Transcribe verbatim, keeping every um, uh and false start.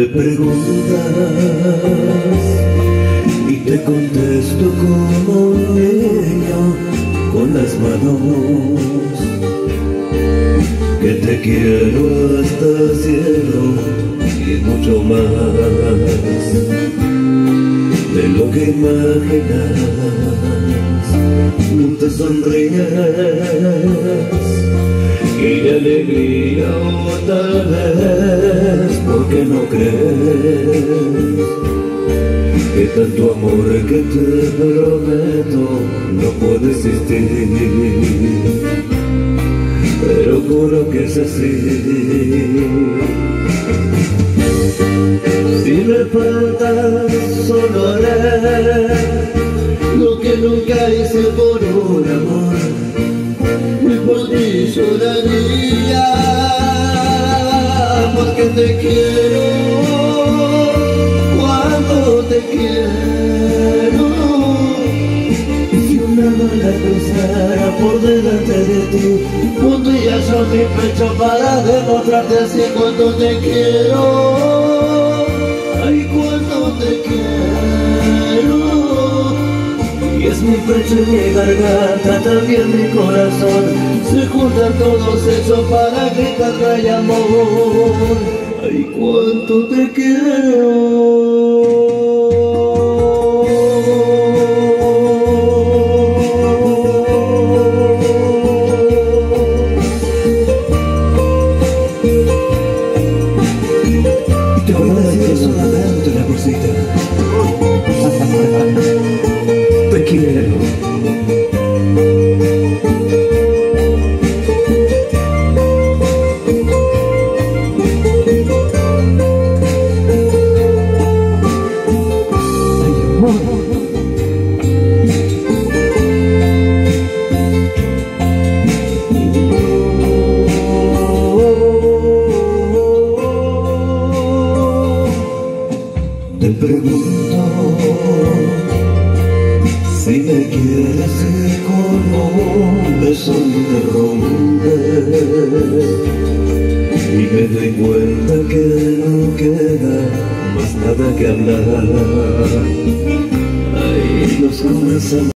preguntas y te contesto como un niño con las manos, que te quiero hasta el cielo y mucho más de lo que imaginas. No te sonríes y de alegría, o tal vez porque no crees que tanto amor que te prometo no puede existir, pero juro que es así. Si me falta solo haré lo que nunca hice por un amor, y por ti lloraría, porque te quiero, cuando te quiero. Y si una bala cruzara por delante de ti, pondría yo mi pecho para demostrarte así cuánto te quiero. Ay, cuánto te quiero. Y es mi pecho y mi garganta, también mi corazón, se juntan todos ellos para gritar hay amor. Ay, cuánto te quiero. Te voy a decir solamente una cosita. Te quiero. Te pregunto si me quieres y con un beso interrumpe, y me doy cuenta que no queda más nada que hablar. Ay, nos comenzamos.